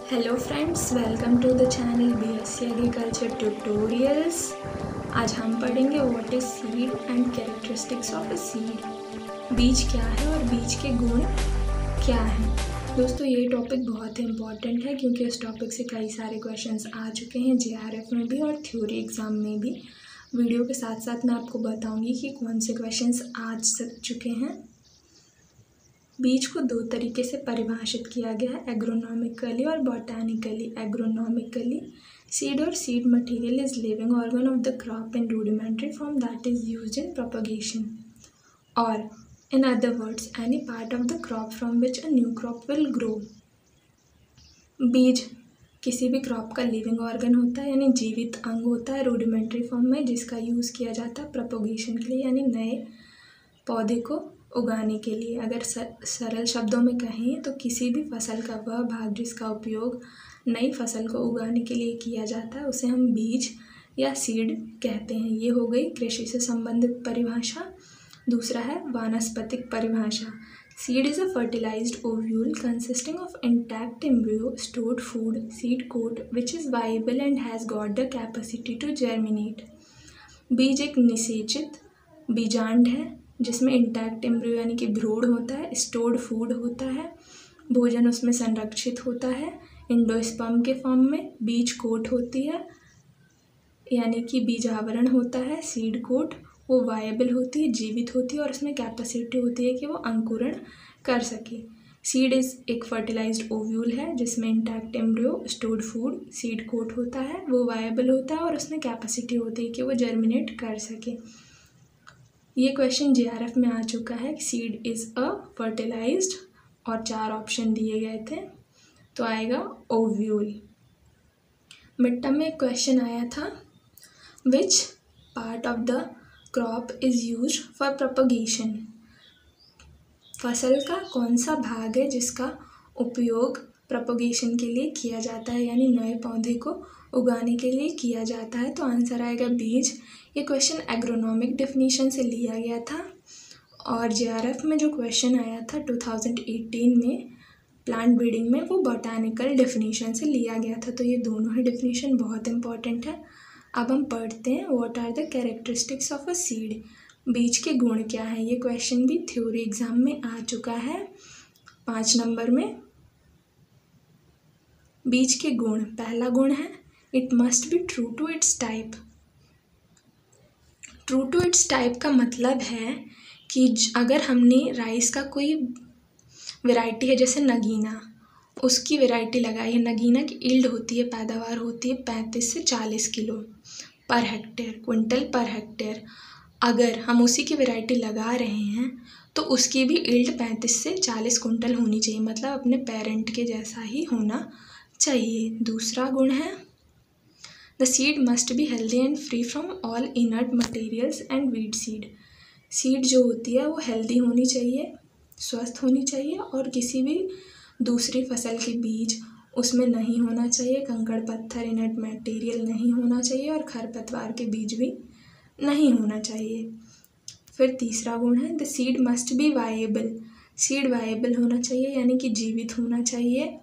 Hello friends, welcome to the channel BSc agriculture tutorials. आज हम पढ़ेंगे what is seed and characteristics of a seed. बीज क्या है और बीज के गुण क्या हैं। दोस्तों, ये टॉपिक बहुत ही इम्पॉर्टेंट है क्योंकि इस टॉपिक से कई सारे क्वेश्चंस आ चुके हैं जेआरएफ में भी और थ्योरी एग्ज़ाम में भी। वीडियो के साथ साथ मैं आपको बताऊंगी कि कौन से क्वेश्चंस आ चुके हैं। बीज को दो तरीके से परिभाषित किया गया है, एग्रोनॉमिकली और बॉटैनिकली। एग्रोनॉमिकली, सीड और seed material is living organ of the crop in rudimentary form that is used in propagation, और in other words any part of the crop from which a new crop will grow. बीज किसी भी crop का living organ होता है, यानी जीवित अंग होता है रूडिमेंट्री फॉर्म में, जिसका यूज़ किया जाता है प्रोपगेशन के लिए, यानी नए पौधे को उगाने के लिए। अगर सरल शब्दों में कहें तो किसी भी फसल का वह भाग जिसका उपयोग नई फसल को उगाने के लिए किया जाता है उसे हम बीज या सीड कहते हैं। ये हो गई कृषि से संबंधित परिभाषा। दूसरा है वानस्पतिक परिभाषा। Seed is a fertilised ovule consisting of intact embryo, stored food, seed coat which is viable and has got the capacity to germinate. बीज एक निषेचित बीजांड है जिसमें इंटैक्ट एम्ब्रियो यानी कि भ्रूण होता है, स्टोर्ड फूड होता है, भोजन उसमें संरक्षित होता है एंडोस्पर्म के फॉर्म में, बीज कोट होती है यानी कि बीज आवरण होता है, सीड कोट वो वायबल होती है, जीवित होती है और उसमें कैपेसिटी होती है कि वो अंकुरण कर सके। सीड इज़ एक फर्टिलाइज्ड ओव्यूल है जिसमें intact embryo, stored food, seed coat होता है, वो वायबल होता है और उसमें कैपेसिटी होती है कि वो जर्मिनेट कर सके। ये क्वेश्चन जेआरएफ में आ चुका है। सीड इज़ अ फर्टिलाइज्ड और 4 ऑप्शन दिए गए थे, तो आएगा ओव्यूल। मिड टर्म में एक क्वेश्चन आया था, which part of the crop is used for propagation. फसल का कौन सा भाग है जिसका उपयोग प्रोपगेशन के लिए किया जाता है, यानी नए पौधे को उगाने के लिए किया जाता है। तो आंसर आएगा बीज। ये क्वेश्चन एग्रोनॉमिक डेफिनेशन से लिया गया था और जेआरएफ में जो क्वेश्चन आया था 2018 में प्लांट ब्रीडिंग में, वो बॉटैनिकल डेफिनेशन से लिया गया था। तो ये दोनों ही डेफिनेशन बहुत इंपॉर्टेंट है। अब हम पढ़ते हैं what are the characteristics of a seed. बीज के गुण क्या हैं। ये क्वेश्चन भी थ्योरी एग्जाम में आ चुका है 5 नंबर में। बीज के गुण, पहला गुण है it must be true to its type. True to its type का मतलब है कि अगर हमने राइस का कोई वैरायटी है जैसे नगीना, उसकी वैरायटी लगाई है, नगीना की ईल्ड होती है, पैदावार होती है 35 से 40 kilo per hectare, quintal per hectare. अगर हम उसी की वैरायटी लगा रहे हैं तो उसकी भी ईल्ड 35 से 40 कुंटल होनी चाहिए, मतलब अपने पेरेंट के जैसा ही होना चाहिए। दूसरा गुण है the seed must be healthy and free from all inert materials and weed seed. Seed जो होती है वो हेल्दी होनी चाहिए, स्वस्थ होनी चाहिए और किसी भी दूसरी फसल के बीज उसमें नहीं होना चाहिए, कंकड़ पत्थर इनर्ट मटेरियल नहीं होना चाहिए और खरपतवार के बीज भी नहीं होना चाहिए। फिर तीसरा गुण है the seed must be viable. Seed viable होना चाहिए यानी कि जीवित होना चाहिए।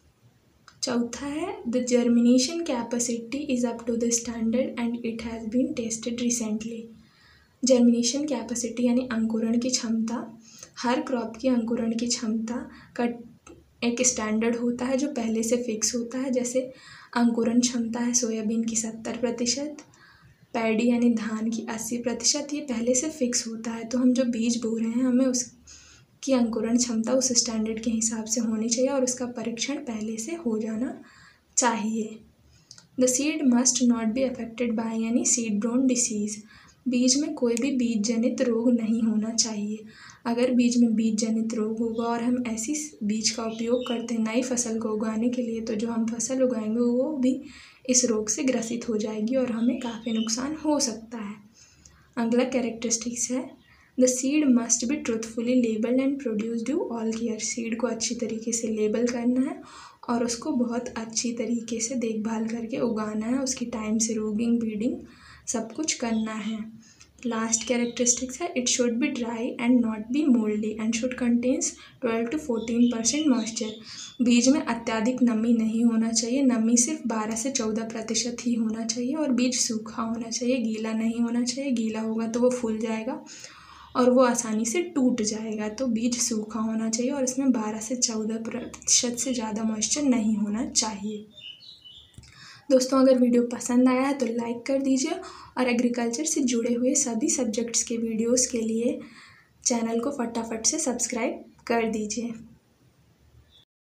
चौथा है the germination capacity is up to the standard and it has been tested recently. Germination capacity यानी अंकुरण की क्षमता, हर क्रॉप की अंकुरण की क्षमता का एक स्टैंडर्ड होता है जो पहले से फिक्स होता है। जैसे अंकुरण क्षमता है सोयाबीन की 70%, पैडी यानी धान की 80%, ये पहले से फिक्स होता है। तो हम जो बीज बो रहे हैं हमें उसकी अंकुरण क्षमता उस स्टैंडर्ड के हिसाब से होनी चाहिए और उसका परीक्षण पहले से हो जाना चाहिए। The seed must not be affected by any seed borne disease. बीज में कोई भी बीज जनित रोग नहीं होना चाहिए। अगर बीज में बीज जनित रोग होगा और हम ऐसी बीज का उपयोग करते हैं नई फसल को उगाने के लिए, तो जो हम फसल उगाएंगे वो भी इस रोग से ग्रसित हो जाएगी और हमें काफ़ी नुकसान हो सकता है। अगला कैरेक्टरिस्टिक्स है the seed must be truthfully labelled and produce due all care. Seed को अच्छी तरीके से लेबल करना है और उसको बहुत अच्छी तरीके से देखभाल करके उगाना है, उसकी टाइम से रोगिंग ब्रीडिंग सब कुछ करना है। लास्ट कैरेक्टरिस्टिक्स है, it should be dry and not be mouldy and should contains 12 to 14% moisture. बीज में अत्यधिक नमी नहीं होना चाहिए, नमी सिर्फ 12 से 14% ही होना चाहिए और बीज सूखा होना चाहिए, गीला नहीं होना चाहिए। गीला होगा तो वो फूल जाएगा और वो आसानी से टूट जाएगा। तो बीज सूखा होना चाहिए और इसमें 12 से 14% से ज़्यादा मॉइस्चर नहीं होना चाहिए। दोस्तों, अगर वीडियो पसंद आया है तो लाइक कर दीजिए और एग्रीकल्चर से जुड़े हुए सभी सब्जेक्ट्स के वीडियोस के लिए चैनल को फटाफट से सब्सक्राइब कर दीजिए।